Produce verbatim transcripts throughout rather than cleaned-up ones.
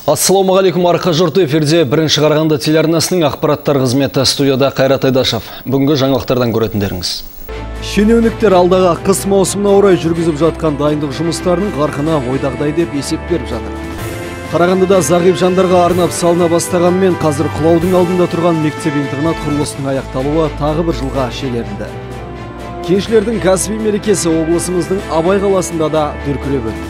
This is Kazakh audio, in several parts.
Ассалаумағалейкум, арқа жұрты, эфирде бірінші Қарағанды телеарнасының ақпараттар қызметі, студияда Қайрат Айдашев. Бүгінгі жаңалықтардан көретіндеріңіз. Шенеуніктер алдағы қыс маусымына орай жүргізіп жатқан дайындық жұмыстарының қарқыны ойдағыдай деп есеп беріп жатыр. Қарағандыда зағип жандарға арнап салына бастағанмен қазір құлаудың алдында тұрған мектеп-интернат құрылысының аяқталуы тағы бір жылға шегерілді. Кеншілердің кәсіби мерекесі облысымыздың Абай қаласында да дүркіреп өтті.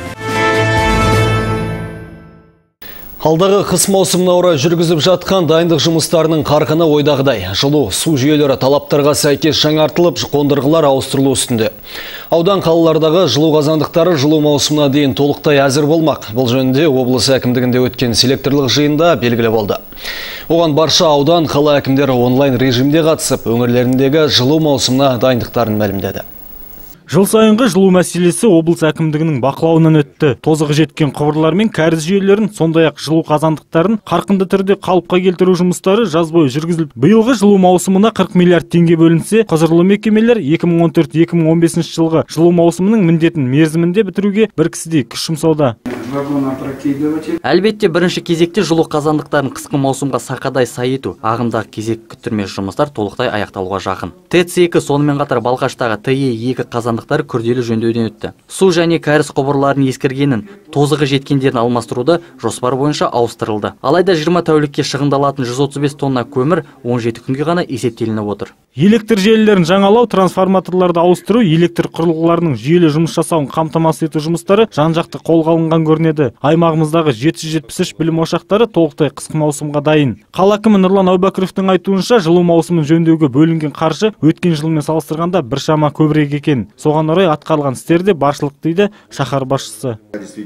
Алдағы қыс маусымына орай жүргізіп жатқан дайындық жұмыстарының қарқыны ойдағыдай. Жылу, су жүйелері талаптарға сәйкес жаңартылып, қондырғылар ауыстырылу үстінде. Аудан қалалардағы жылу қазандықтары жылу маусымына дейін толықтай әзір болмақ. Бұл жөнінде облыс әкімдігінде өткен селекторлық жиында белгілі болды. Оған барша аудан қала әкімдері онлайн режимде қатысып, өңірлеріндегі жылу маусымына дайындықтарын мәлімдеді. Жыл сайынғы жылу мәселесі облыс әкімдігінің бақылауынан өтті. Тозығы жеткен құбырлар мен кәріз жүйелерін, сондай-ақ жылу қазандықтарын қарқынды түрде қалыпқа келтіру жұмыстары жаз бойы жүргізіліп, биылғы жылу маусымына қырық миллиард теңге бөлінсе, құзырлы мекемелер екі мың он төрт екі мың он бесінші жылғы жылу маусымының міндетін мерзімінде бітіруге бір кісідей күш жұмсауда. Әлбетте, бірінші кезекте жылу қазандықтарын қысқы маусымға сақадай сай ету, ағымдағы кезек күттірмес жұмыстар толықтай аяқталуға жақын. ТЭЦ екі сонымен қатар Балқаштағы Т Е екі қазандықтары күрделі жөндеуден өтті. Су және кәріз құбырларын ескіргенін, тозығы жеткендерін алмастыруды жоспар бойынша ауыстырылды. Алайда жиырма тәулікке шығындалатын жүз отыз бес тонна көмір он жеті күнге ғана есептелініп отыр. Электр желілерін жаңалау, трансформаторларды ауыстыру, электр құрылғыларының жүйелі жұмыс жасауын қамтамасыз ету жұмыстары жан-жақты қолға алынған көрінеді. Аймағымыздағы жеті жүз жетпіс үш білім ошақтары толықтай қысқы маусымға дайын. Қала әкімі Нұрлан Әубәкіровтің айтуынша, жылу маусымын жөндеуге бөлінген қаржы өткен жылмен салыстырғанда біршама көбірек екен. Соған орай атқарылған істерде баршылық дейді шаһар басшысы.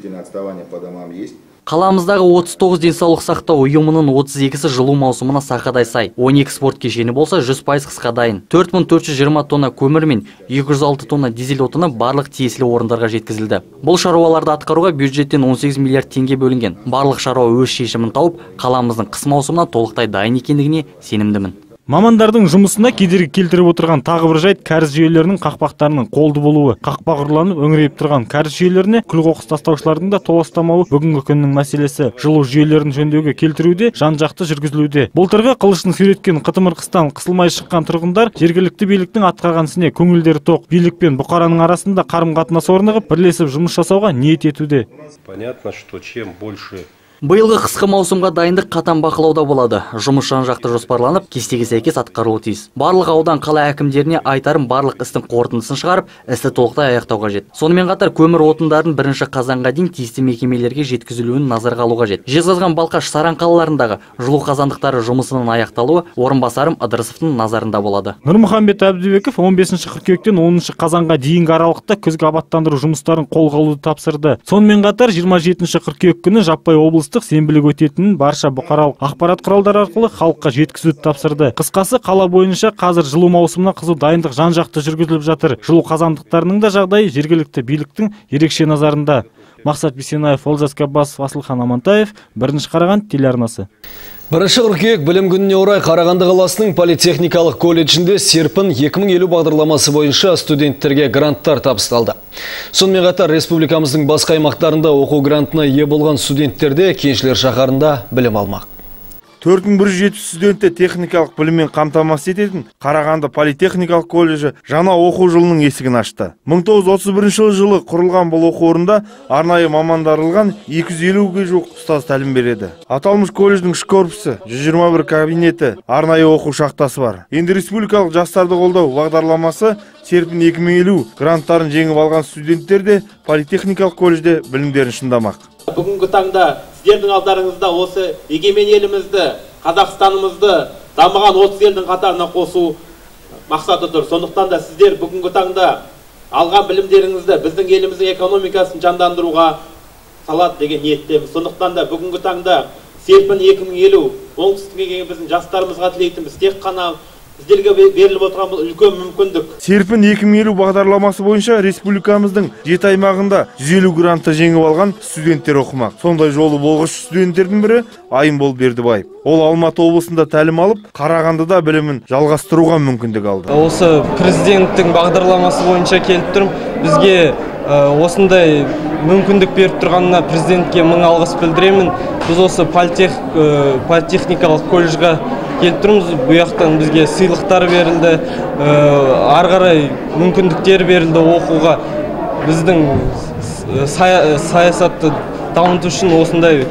Қаламыздағы отыз тоғыз денсаулық сақтау ұйымының отыз екісі жылу маусымына сақадай сай. он екі спорт кешені болса жүз пайыз қысқа дайын. төрт мың төрт жүз жиырма тонна көмір мен екі жүз алты тонна дизель отыны барлық тиесілі орындарға жеткізілді. Бұл шаруаларды атқаруға бюджеттен он сегіз миллиард теңге бөлінген. Барлық шаруа өз шешімін тауып, қаламыздың қыс маусымына толықтай дайын екендігіне сенімдімін. Мамандардың жұмысына кедергі келтіріп отырған тағы бір жайт кәріз жүйелерінің қақпақтарының қолды болуы. Қақпақ ұрланып өңірейіп тұрған кәріз жүйелеріне күл-қоқыс тастаушылардың да толастамауы бүгінгі күннің мәселесі. Жылу жүйелерін жөндеуге келтіруде жан-жақты жүргізілуде. Былтырғы қылыштың сүйреткен қытымыр-қыстан қысылмай шыққан тұрғындар жергілікті биліктің атқарған ісіне көңілдері тоқ. Билік пен бұқараның арасында қарым-қатынас орнығып, бірлесіп жұмыс жасауға ниет етуде. Понятно, что чем больше Биылғы қысқы маусымға дайындық қатаң бақылауда болады. Жұмыс жан-жақты жоспарланып, кестеге сәйкес атқарылуы тиіс. Барлық аудан қала әкімдеріне айтарым барлық істің қорытындысын шығарып, істі толықтай аяқтау қажет. Сонымен қатар көмір отындарын бірінші қазанға дейін тиісті мекемелерге жеткізілуін назарға алу қажет. Жезқазған, Балқаш, Саран қалаларындағы жылу қазандықтары жұмысының аяқталуы орынбасарым Ыдырысовтың назарында болады. Нұрмұхамбет Әбдібеков он бесінші қыркүйектен оныншы қазанға дейінгі аралықта күзгі абаттандыру жұмыстарын қолға алуды тапсырды. Сонымен қатар жиырма жетінші қыркүйек күні жаппай облыс сенбілік өтетінін барша бұқаралық ақпарат құралдары арқылы халыққа жеткізуді тапсырды. Қысқасы, қала бойынша қазір жылу маусымына қызу дайындық жан-жақты жүргізіліп жатыр. Жылу қазандықтарының да жағдайы жергілікті биліктің ерекше назарында. Мақсат Бейсенаев, Олжас Каббасов, Асылхан Амантаев, бірінші Қарағанды телеарнасы. Бірінші қыркүйек білім күніне орай Қарағанды қаласының политехникалық колледжінде серпін екі мың елу бағдарламасы бойынша студенттерге гранттар табысталды. Сонымен қатар республикамыздың басқа аймақтарында оқу грантына ие болған студенттерде Кеншілер шаһарында білім алмақ. төрт мың бір жүз жетпіс студентті техникалық біліммен қамтамасыз ететін Қарағанды политехникалық колледжі жаңа оқу жылының есігін ашты. мың тоғыз жүз отыз бірінші жылы құрылған бұл оқу орнында арнайы мамандарылған екі жүз елуге жуық ұстаз тәлім береді. Аталмыш колледждің үш корпусы, жүз жиырма бір кабинеті, арнайы оқу шахтасы бар. Енді республикалық жастарды қолдау бағдарламасы серпін екі мың елу гранттарын жеңіп алған студенттер де политехникалық колледжде білімдерін шыңдамақ. Бүгінгі таңда сіздердің алдарыңызда осы егемен елімізді, Қазақстанымызды дамыған отыз елдің қатарына қосу мақсаты тұр. Сондықтан да сіздер бүгінгі таңда алған білімдеріңізді біздің еліміздің экономикасын жандандыруға салады деген ниеттеміз. Сондықтан да бүгінгі таңда серпін екі мың елу оңтүстікке біздің жастарымызға тілейтініміз тек қана сіздерге беріліп отырған бұл үлкен мүмкіндік. Серпін екі мың елу бағдарламасы бойынша республикамыздың жеті аймағында жүз елу грантты жеңіп алған студенттер оқымақ. Сондай жолы болғыш студенттердің бірі Айымбол Бердібаев. Ол Алматы облысында тәлім алып, Қарағандыда білімін жалғастыруға мүмкіндік алды. Осы президенттің бағдарламасы бойынша келіп тұрмын. Бізге осындай мүмкіндік беріп тұрғанына президентке мың алғыс білдіремін. Біз осы политех, политехникалық колледжға келіп тұрмыз. Бұл жақтан бізге сыйлықтар берілді, ары қарай мүмкіндіктер берілді оқуға. Біздің саясатты дамыту үшін осындай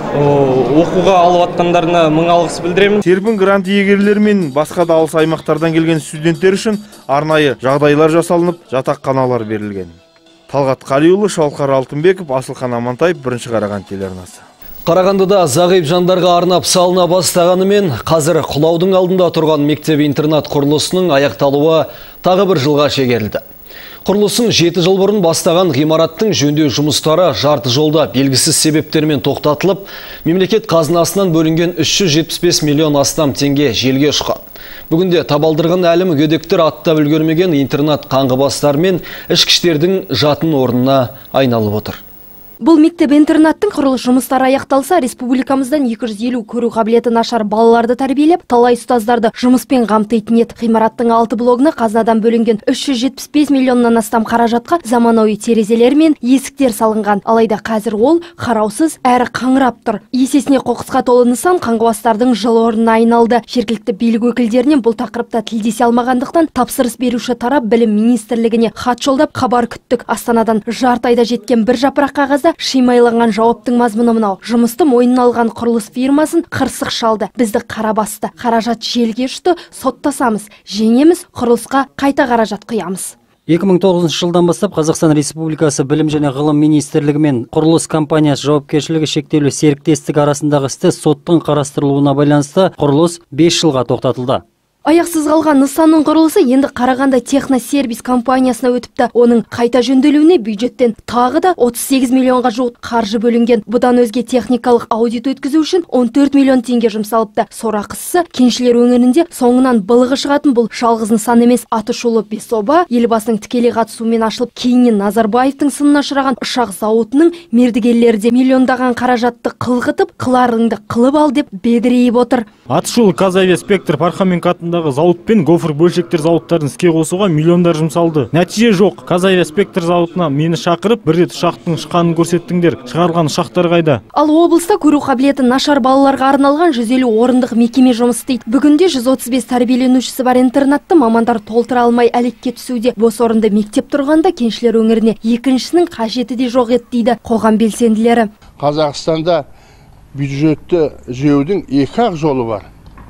оқуға алып атқандарына мың алғыс білдіремін. Серпін грант иегерлері мен басқа да алыс аймақтардан келген студенттер үшін арнайы жағдайлар жасалынып, жатақханалар берілген. Талғат Қалиұлы, Шалқар Алтынбеков, Асылхан Амантаев, Бірінші Қарағанды телеарнасы. Қарағандыда зағип жандарға арнап салына бастағанымен, қазір құлаудың алдында тұрған мектеп-интернат құрылысының аяқталуы тағы бір жылға шегерілді. Құрылысын жеті жыл бұрын бастаған ғимараттың жөндеу жұмыстары жарты жолда белгісіз себептермен тоқтатылып, мемлекет қазынасынан бөлінген үш жүз жетпіс бес миллион астам теңге желге ұшқан. Бүгінде табалдырған әлі мүгедектер аттап үлгермеген интернат қаңғыбастар мен ішкіштердің жатын орнына айналып отыр. Бұл мектеп-интернаттың құрылыс жұмыстары аяқталса, республикамыздан екі жүз елу көру қабілеті нашар балаларды тәрбиелеп, талай ұстаздарды жұмыспен қамтитын еді. Ғимараттың алты блогына қазынадан бөлінген үш жүз жетпіс бес миллионнан астам қаражатқа заманауи терезелер мен есіктер салынған. Алайда қазір ол қараусыз әрі қаңырап тұр. Есесіне қоқысқа толы нысан қаңғыбастардың жыл орнына айналды. Жергілікті билік өкілдерінен бұл тақырыпта тілдесе алмағандықтан тапсырыс беруші тарап білім министрлігіне хат жолдап хабар күттік. Астанадан жарты айда жеткен бір жапырақ қағазда шимайланған жауаптың мазмұны мынау: жұмысты мойнына алған құрылыс фирмасын қырсық шалды, бізді қара басты, қаражат желге ұшты, соттасамыз, жеңеміз, құрылысқа қайта қаражат құямыз. екі мың тоғызыншы жылдан бастап Қазақстан Республикасы Білім және ғылым министрлігі мен құрылыс компаниясы жауапкершілігі шектеулі серіктестік арасындағы істі соттың қарастырылуына байланысты құрылыс бес жылға тоқтатылды. Аяқсыз қалған нысанның құрылысы енді Қарағанды техносервис компаниясына өтіпті. Оның қайта жөнделуіне бюджеттен тағы да отыз сегіз миллионға жуық қаржы бөлінген. Бұдан өзге техникалық аудит өткізу үшін он төрт миллион теңге жұмсалыпты. Сорақысы Кеншілер өңірінде соңынан былығы шығатын бұл жалғыз нысан емес. Атышулы Бесоба елбасының тікелей қатысуымен ашылып, кейіннен Назарбаевтың сынына ұшыраған ұшақ зауытының мердігерлері де миллиондаған қаражатты қылғытып, қыларыңды қылып ал деп бедірейіп отыр. Атышулы Казавиаспектр Пархоменко атындағы зауыт пен гофр бөлшектер зауыттарын іске қосуға миллиондар жұмсалды. Нәтиже жоқ. Казавиаспектр зауытына мені шақырып, бір рет ұшақтың шыққанын көрсеттіңдер. Шығарған ұшақтар қайда? Ал облыста көру қабілеті нашар балаларға арналған жүз елу орындық мекеме жұмыс істейді. Бүгінде жүз отыз бес тәрбиеленушісі бар интернатты мамандар толтыра алмай әлекке түсуде. Бос орынды мектеп тұрғанда Кеншілер өңіріне екіншісінің қажеті де жоқ еді дейді қоғам белсенділері. Қазақстанда бюджетті жеудің екі ақ жолы бар.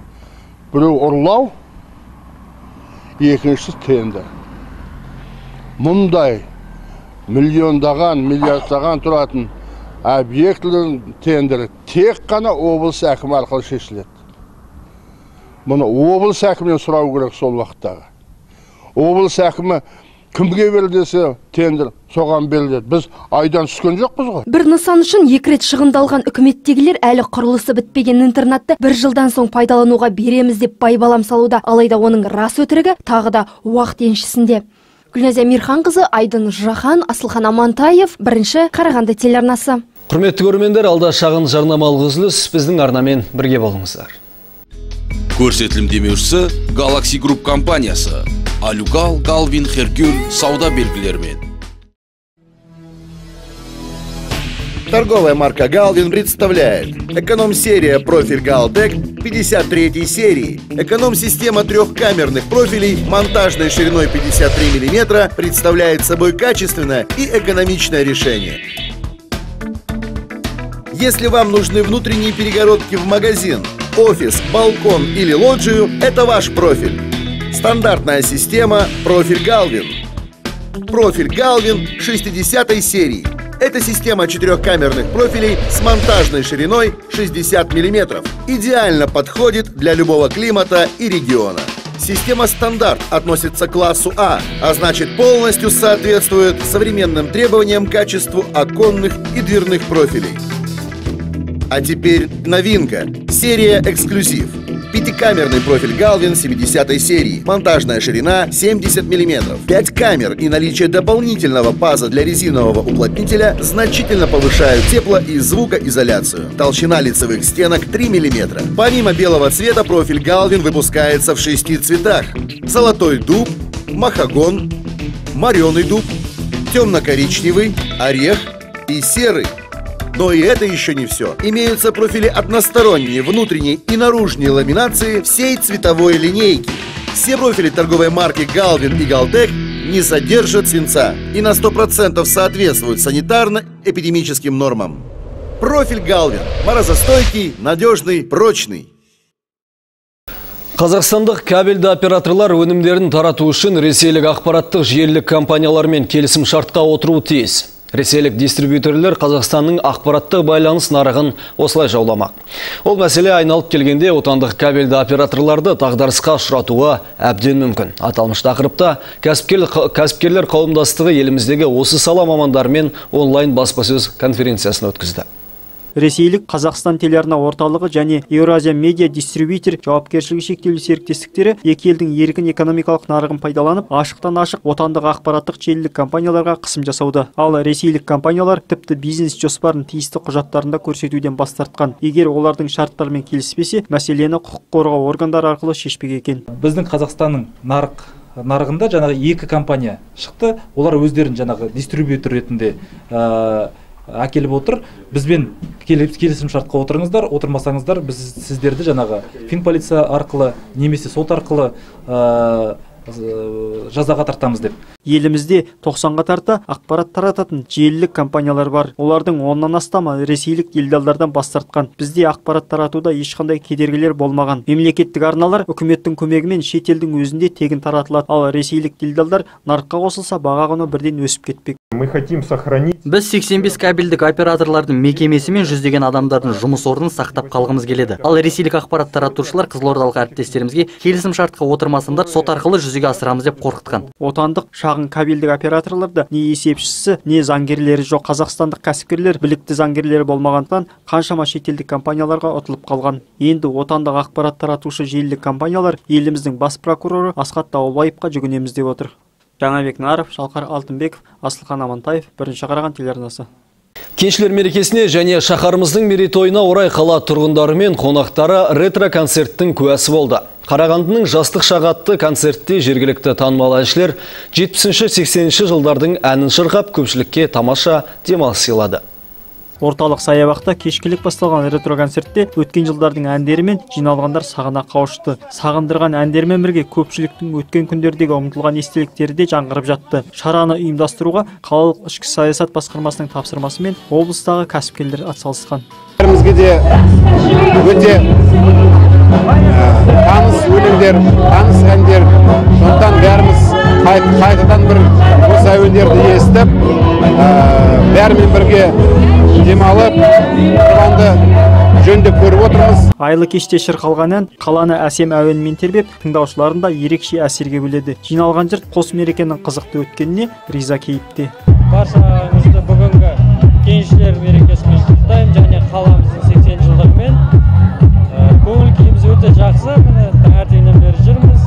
Біреу ұрлау, екіншісі тендер. Мұндай миллиондаған, миллиардтаған тұратын объектілердің тендері тек қана облыс әкімі арқылы шешіледі. Мұны облыс әкімінен сұрау керек сол вақыттағы. Облыс әкімі кімге берілдесе тендер соған беріледі. Біз айдан түскен жоқпыз ғой. Бір нысан үшін екі рет шығындалған үкіметтегілер әлі құрылысы бітпеген интернатты бір жылдан соң пайдалануға береміз деп байбалам салуда. Алайда оның рас өтірігі тағы да уақыт еншісінде. Гүлназия Мирханқызы, Айдын Жақан, Асылхан Амантаев, Бірінші Қарағанды телеарнасы. Құрметті көрермендер, алда шағын жарнамалық үзіліс, біздің арнамен бірге болыңыздар. Көрсетілім демеушісі Galaxy Group компаниясы. Алюгал, Галвин, Херкюль сауда белгілерімен. Торговая марка Галвин представляет эконом-серия профиль Галтек пятьдесят третьей серии. Эконом-система трехкамерных профилей монтажной шириной пятьдесят три миллиметра представляет собой качественное и экономичное решение. Если вам нужны внутренние перегородки в магазин, офис, балкон или лоджию, это ваш профиль. Стандартная система профиль Галвин. Профиль Галвин шестидесятой серии. Это система четырехкамерных профилей с монтажной шириной шестьдесят миллиметров. Идеально подходит для любого климата и региона. Система стандарт относится к классу А, а значит полностью соответствует современным требованиям к качеству оконных и дверных профилей. А теперь новинка. Серия эксклюзив. Пятикамерный профиль Галвин семидесятой серии. Монтажная ширина семьдесят миллиметров. пять камер и наличие дополнительного паза для резинового уплотнителя значительно повышают тепло- и звукоизоляцию. Толщина лицевых стенок три миллиметра. Помимо белого цвета, профиль Галвин выпускается в шести цветах. Золотой дуб, махагон, мореный дуб, темно-коричневый, орех и серый. Но и это еще не все. Имеются профили односторонней, внутренней и наружной ламинации всей цветовой линейки. Все профили торговой марки Galvin и Galtech не содержат свинца и на сто процентов соответствуют санитарно-эпидемическим нормам. Профиль Galvin – морозостойкий, надежный, прочный. Қазақстандық кабельді операторлар өнімдерін тарату үшін ресейлік ақпараттық желілік компаниялармен келісім шартқа отыруы тиіс. Ресейлік дистрибьютерлер Қазақстанның ақпараттық байланыс нарығын осылай жауламақ. Ол мәселе айналып келгенде отандық кабельді операторларды тағдарысқа ұшыратуға әбден мүмкін. Аталмыш тақырыпта кәсіпкерлер қауымдастығы еліміздегі осы сала мамандарымен онлайн баспасөз конференциясын өткізді. Ресейлік Қазақстан телеарна орталығы және Еуразия медиа дистрибьютер жауапкершілігі шектеулі серіктестіктері екі елдің еркін экономикалық нарығын пайдаланып, ашықтан ашық отандық ақпараттық желілік компанияларға қысым жасауда. Ал ресейлік компаниялар тіпті бизнес жоспарын тиісті құжаттарында көрсетуден бас тартқан. Егер олардың шарттарымен келіспесе, мәселені құқық қорғау органдары арқылы шешпек екен. Біздің Қазақстанның нарық нарығында жаңағы екі компания шықты. Олар өздерін жаңағы дистрибьютор ретінде әкеліп отыр. Бізбен келісім шартқа отырыңыздар, отырмасаңыздар біз сіздерді жаңағы финполиция арқылы немесе сот арқылы жазаға тартамыз деп. Елімізде тоқсанға тарта ақпарат тарататын желілік компаниялар бар. Олардың оннан астамы ресейлік делдалдардан бас тартқан. Бізде ақпарат таратуда ешқандай кедергілер болмаған. Мемлекеттік арналар үкіметтің көмегімен шетелдің өзінде тегін таратылады. Ал ресейлік делдалдар нарыққа қосылса, баға құны бірден өсіп кетпек. Мы хотим сохранить. Біз сексен бес кабельдік операторлардың мекемесі мен жүздеген адамдардың жұмыс орнын сақтап қалғымыз келеді. Ал ресейлік ақпарат таратушылар қызылордалық әріптестерімізге келісім шартқа отырмасында сот арқылы жүзеге асырамыз деп қорқытқан. Отандық шағын кабельдік операторларда не есепшісі, не заңгерлері жоқ. Қазақстандық кәсіпкерлер білікті заңгерлері болмағандықтан қаншама шетелдік компанияларға ұтылып қалған. Енді отандық ақпарат таратушы желілік компаниялар еліміздің бас прокуроры Асхат Дауылбаевқа жүгінеміз деп отыр. Жаңабек Наров, Шалқар Алтынбеков, Асылхан Амантаев, бірінші Қараған телеарнасы. Кеншілер мерекесіне және шаһарымыздың мерейтойына орай қала тұрғындары мен қонақтары ретро-концерттің куәсі болды. Қарағандының жастық шағатты концертте жергілікті танымал әншілер жетпісінші сексенінші жылдардың әнін шырқап көпшілікке тамаша демалыс сыйлады. Орталық саябақта кешкілік басталған ретро-концертте өткен жылдардың әндері мен жиналғандар сағына қауышты. Сағындырған әндермен бірге көпшіліктің өткен күндердегі ұмытылған естеліктері де жаңғырып жатты. Шараны ұйымдастыруға қалалық ішкі саясат басқармасының тапсырмасымен облыстағы кәсіпкерлер атсалысқан. Бәрімізге де өте таныс өлеңдер, таныс әндер. Сондықтан бәріміз қайтадан бір осы әуендерді естіп, бәрімен бірге демалып, құранды жөндеп көріп отырмыз. Айлы кеште шырқалған ән қаланы әсем әуенмен тербеп, тыңдаушыларын да ерекше әсерге бөледі. Жиналған жұрт қос мерекенің қызықты өткеніне риза кейіпте. Баршаңызды бүгінгі кеншілер мерекесімен құттықтаймын және қаламыздың сексен жылдығымен. Көңіл күйіміз өте жақсы, міне таңертеңнен бері жүрміз.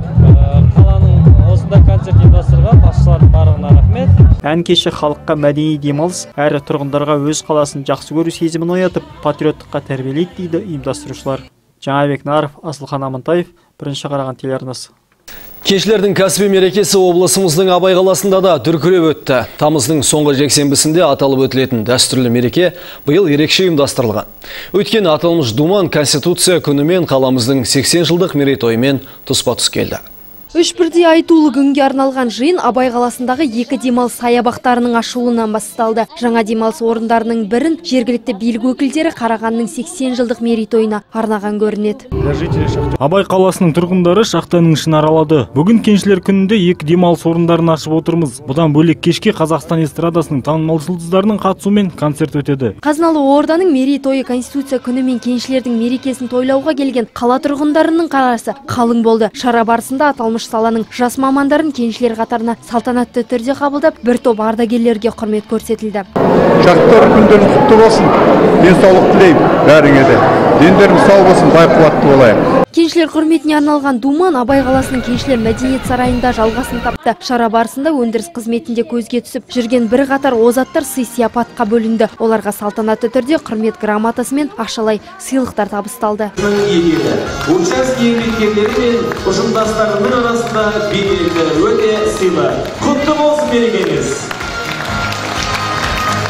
Қаланың осында концерт ұйымдастырған басшылардың барлығына рахмет. Ән кеші халыққа мәдени демалыс, әрі тұрғындарға өз қаласын жақсы көру сезімін оятып, патриоттыққа тәрбиелейді дейді ұйымдастырушылар. Жаңабек Наров, Асылхан Амантаев, бірінші Қараған телеарнасы. Кеншілердің кәсіби мерекесі облысымыздың Абай қаласында да дүркіреп өтті. Тамыздың соңғы жексенбісінде аталып өтілетін дәстүрлі мереке биыл ерекше ұйымдастырылған. Өйткені аталмыш думан Конституция күнімен қаламыздың сексен жылдық мерейтойымен тұспа-тұс келді. Үш бірдей айтулы күнге арналған жиын Абай қаласындағы екі демалыс саябақтарының ашылуынан басталды. Жаңа демалыс орындарының бірін жергілікті билік өкілдері Қарағанның сексен жылдық мерейтойына арнаған көрінеді. Абай қаласының тұрғындары шахтаның ішін аралады. Бүгін кеншілер күнінде екі демалыс орындарын ашып отырмыз. Бұдан бөлек кешке Қазақстан эстрадасының танымал жұлдыздарының қатысуымен концерт өтеді. Қазыналы орданың мерейтойы Конституция күні мен кеншілердің мерекесін тойлауға келген қала тұрғындарының қарасы қалың болды. Шара барысында аталмыш саланың жас мамандарын кеншілер қатарына салтанатты түрде қабылдап, бір топ ардагерлерге құрмет көрсетілді. Шахтар күндерің құтты болсын, денсаулық тілеймін бәріңе де. Дендеріңіз сау болсын, бай қуатты болайық. Кеншілер құрметіне арналған думан Абай қаласының кеншілер мәдениет сарайында жалғасын тапты. Шара барысында өндіріс қызметінде көзге түсіп жүрген бір қатар озаттар сый сияпатқа бөлінді. Оларға салтанатты түрде құрмет грамотасы мен ақшалай сыйлықтар табысталды. Участок еңбеккерлері мен ұжымдастарының арасында бейнеленген өте сыйлы. Құтты болсын мерекеңіз.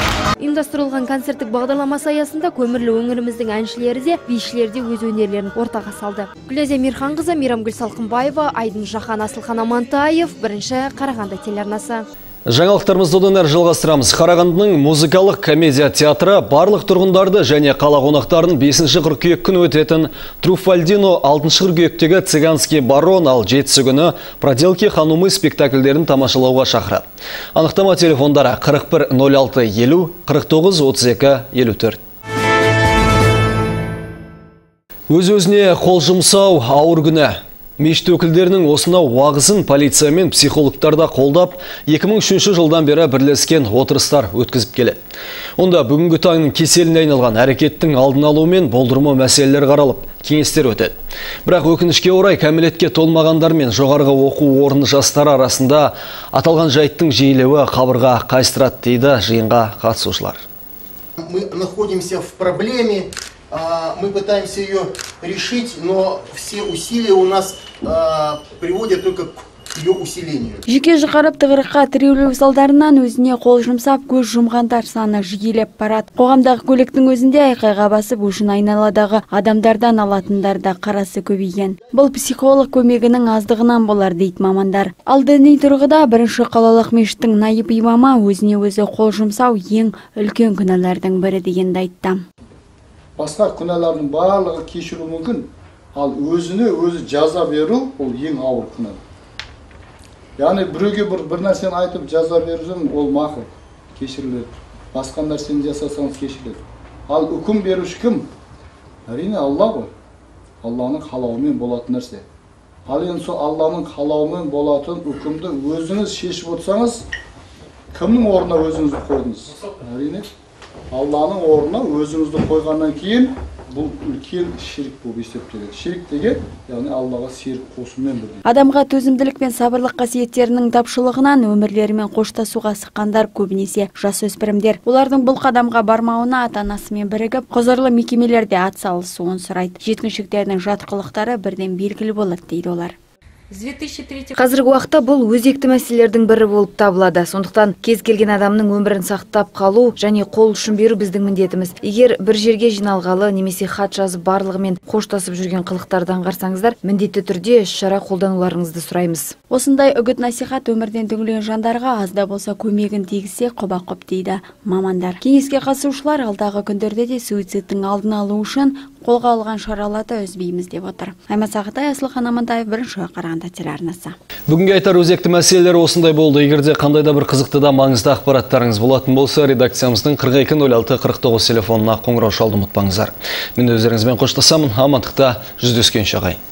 ұйымдастырылған концерттік бағдарламасы аясында көмірлі өңіріміздің әншілері де, бишілері де өз өнерлерін ортаға салды. Гүләзия Мирханқызы, Мейрамгүл Салқынбаева, Айдын Жақан, Асылхан Амантаев, бірінші Қарағанды телеарнасы. Жаңалықтарымызды одан әрі жалғастырамыз. Қарағандының музыкалық комедия театры барлық тұрғындарды және қала қонақтарын бесінші қыркүйек күні өтетін Труфальдино алтыншы қыркүйектегі Цыганский барон, ал жетісі күні Проделки ханумы спектакльдерін тамашалауға шақырады. Анықтама телефондары қырық бір нөл алты елу қырық тоғыз отыз екі елу төрт. Өз-өзіне қол жұмсау ауыр күні. Мешіт өкілдерінің осынау уағызын полиция мен психологтарда қолдап, екі мың үшінші жылдан бері бірлескен отырыстар өткізіп келеді. Онда бүгінгі таңның кеселіне айналған әрекеттің алдын алу мен болдырмау мәселелер қаралып, кеңестер өтеді. Бірақ өкінішке орай кәмелетке толмағандар мен жоғарғы оқу орны жастары арасында аталған жайттың жиілеуі қабырға қайыстырады дейді жиынға қатысушылар. Мы находимся в проблеме. Мы пытаемся ее решить, но все усилия у нас а, приводят только к ее усилению. Жеке жұқарып тығырыққа тіреулеу салдарынан өзіне қол жұмсап көз жұмғандар саны жиілеп барады. Қоғамдағы көліктің өзінде айқайға басып өшін айналадағы адамдардан алатындар да қарасы көбейген. Бұл психолог көмегінің аздығынан болар дейді мамандар. Ал діни тұрғыда бірінші қалалық мешіттің найып имамы өзіне өзі қол жұмсау ең үлкен күнәлардың бірі дегенді айтты. Басқа күнәлардың барлығы кешіру мүмкін, ал өзіне өзі жаза беру ол ең ауыр күнә. Яғни біреуге бір бір нәрсені айтып жаза беруің ол мақұл, кешіріледі. Басқа нәрсені жасасаңыз кешіріледі. Ал үкім беруші кім? Әрине Алла ғой. Алланың қалауымен болатын нәрсе. Ал енді сол Алланың қалауымен болатын үкімді өзіңіз шешіп отырсаңыз, кімнің орнына өзіңізді қойдыңыз? Әрине Алланың орнына өзіңізді қойғаннан кейін бұл үлкен ширк болып есептеледі. Ширк деген, яғни Аллаға серік қосумен бірдей. Адамға төзімділік пен сабырлық қасиеттерінің тапшылығынан өмірлерімен қоштасуға сыққандар көбінесе жасөспірімдер. Олардың бұл қадамға бармауына ата-анасымен бірігіп, құзырлы мекемелерде атсалысуын сұрайды. Жеткіншектердің жат қылықтары бірден белгілі болады дейді олар. Қазіргі уақытта бұл өзекті мәселелердің бірі болып табылады. Сондықтан кез келген адамның өмірін сақтап қалу және қол ұшын беру біздің міндетіміз. Егер бір жерге жиналғалы немесе хат жазып барлығымен қоштасып жүрген қылықтардан қарсаңыздар, міндетті түрде іс-шара қолдануларыңызды сұраймыз. Осындай үгіт насихат өмірден түңілген жандарға азда болса көмегін тигізсе құба-құп дейді мамандар. Кеңеске қатысушылар алдағы күндерде де суицидтің алдын алу үшін қолға алған шараларды үзбейміз деп отыр. Айман Сағатай, Асылхан Амантаев, бірінші Қарағанды телеарнасы. Бүгінге айтар өзекті мәселелер осындай болды. Егерде қандай да бір қызықты да маңызды ақпараттарыңыз болатын болса, редакциямыздың қырық екі нөл алты қырық тоғыз телефонына қоңырау шалуды ұмытпаңыздар. Мен өздеріңізбен қоштасамын. Амандықта жүздескенше ағайын.